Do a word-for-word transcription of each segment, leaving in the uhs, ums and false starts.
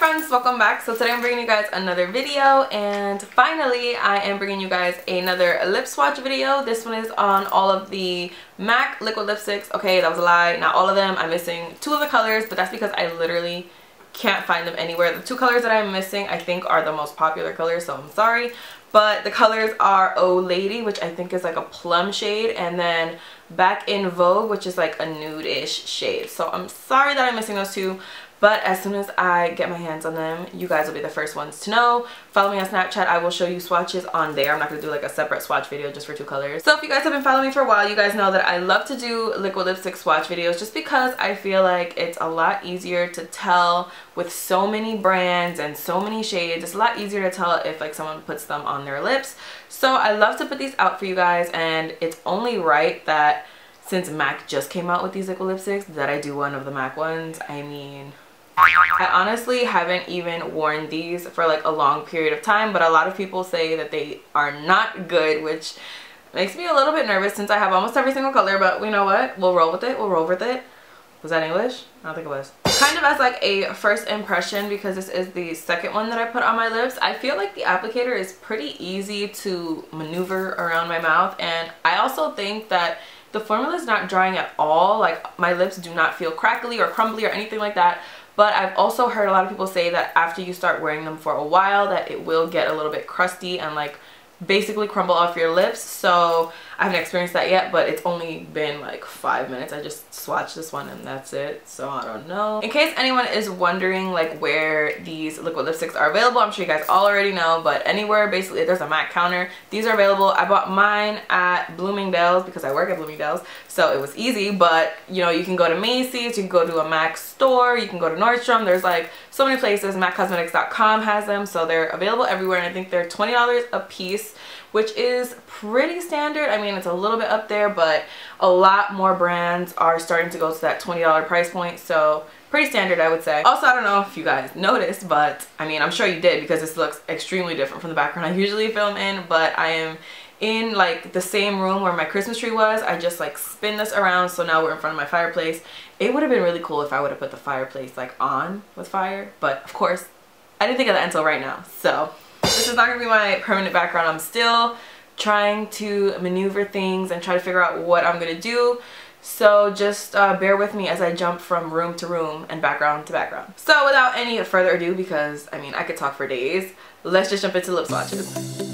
friends, welcome back. So today I'm bringing you guys another video, and finally I am bringing you guys another lip swatch video. This one is on all of the MAC liquid lipsticks. Okay, that was a lie, not all of them. I'm missing two of the colors, but that's because I literally can't find them anywhere. The two colors that I'm missing I think are the most popular colors, so I'm sorry. But the colors are Oh Lady, which I think is like a plum shade, and then Back in Vogue, which is like a nude-ish shade. So I'm sorry that I'm missing those two, but as soon as I get my hands on them, you guys will be the first ones to know. Follow me on Snapchat. I will show you swatches on there. I'm not going to do like a separate swatch video just for two colors. So if you guys have been following me for a while, you guys know that I love to do liquid lipstick swatch videos just because I feel like it's a lot easier to tell with so many brands and so many shades. It's a lot easier to tell if like someone puts them on their lips. So I love to put these out for you guys, and it's only right that since MAC just came out with these liquid lipsticks that I do one of the MAC ones. I mean, I honestly haven't even worn these for like a long period of time, but a lot of people say that they are not good, which makes me a little bit nervous since I have almost every single color. But you know what? We'll roll with it. We'll roll with it. Was that English? I don't think it was. Kind of as like a first impression, because this is the second one that I put on my lips, I feel like the applicator is pretty easy to maneuver around my mouth, and I also think that the formula is not drying at all. Like, my lips do not feel crackly or crumbly or anything like that. But I've also heard a lot of people say that after you start wearing them for a while that it will get a little bit crusty and like basically crumble off your lips. So I haven't experienced that yet, but it's only been like five minutes. I just swatched this one and that's it, so I don't know. In case anyone is wondering like where these liquid lipsticks are available, I'm sure you guys all already know, but anywhere basically there's a MAC counter, these are available. I bought mine at Bloomingdale's because I work at Bloomingdale's, so it was easy. But you know, you can go to Macy's, you can go to a MAC store, you can go to Nordstrom. There's like so many places. mac cosmetics dot com has them, so they're available everywhere, and I think they're twenty dollars a piece, which is pretty standard. I mean, it's a little bit up there, but a lot more brands are starting to go to that twenty dollar price point, so pretty standard, I would say. Also, I don't know if you guys noticed, but I mean, I'm sure you did because this looks extremely different from the background I usually film in, but I am in like the same room where my Christmas tree was. I just like spin this around, so now we're in front of my fireplace. It would have been really cool if I would have put the fireplace like on with fire, but of course I didn't think of that until right now. So this is not gonna be my permanent background. I'm still trying to maneuver things and try to figure out what I'm gonna do. So just uh, bear with me as I jump from room to room and background to background. So without any further ado, because I mean I could talk for days, let's just jump into lip swatches.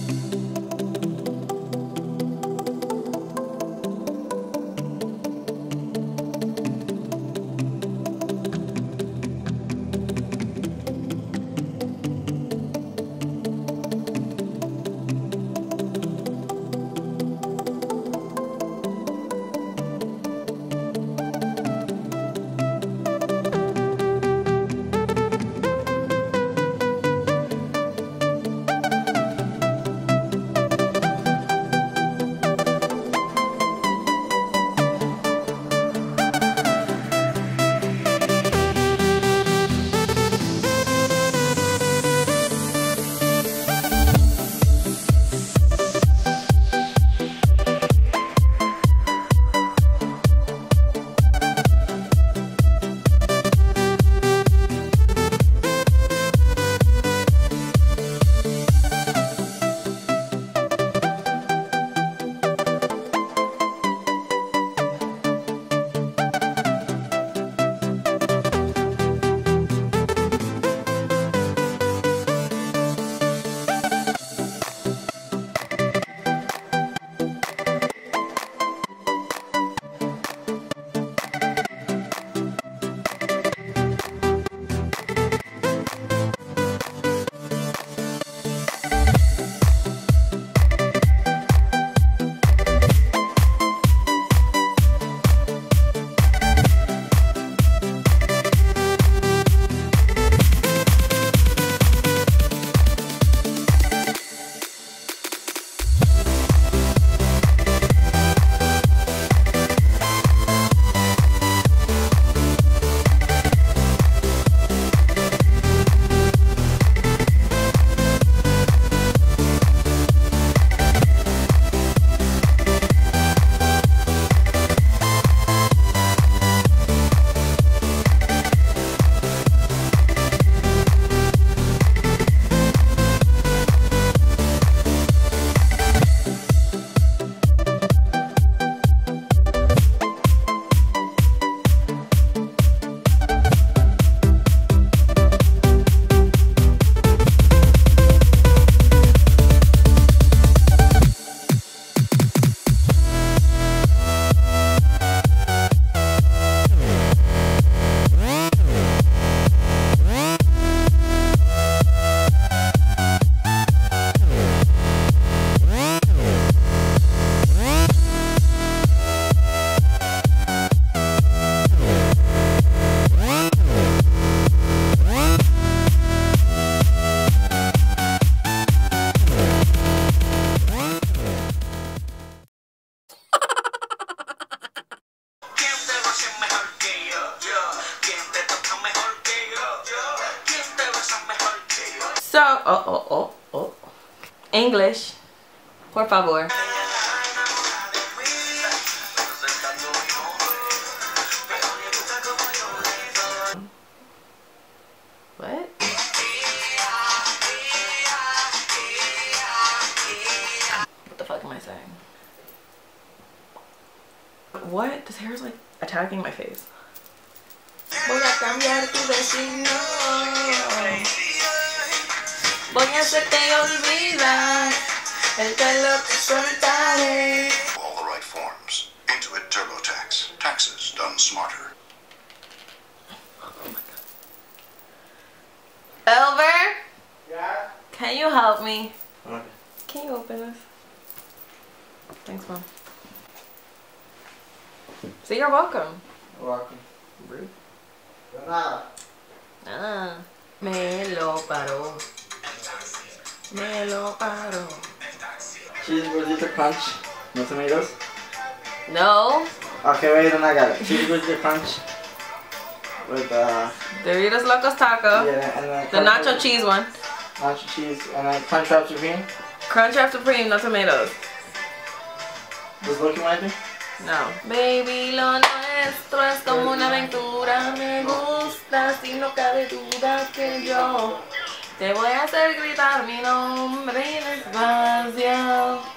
So, oh, oh, oh, oh. English, por favor. What? What the fuck am I saying? What? This hair is like attacking my face. Voy a cambiar tu destino. Voy a hacerte olvidar el pelo que soltaré. All the right forms. Intuit TurboTax. Taxes done smarter. Oh my god. Elver? Yeah? Can you help me? Okay. Can you open this? Thanks, Mom. So you're welcome. You're welcome. Rude. De nada. Ah. Me lo paró. Me lo paró. Cheese gordita crunch. No tomatoes? No. Okay, wait, then I got it. Cheese gordita crunch. With uh Doritos Locos Taco. yeah, and then The nacho cheese one. nacho cheese and then Crunchwrap Supreme. Crunchwrap Supreme, no tomatoes. Does Loki want anything? No. Baby, lo nuestro es como una aventura. Me gusta, sin no cabe duda que yo te voy a hacer gritar mi nombre en espacio.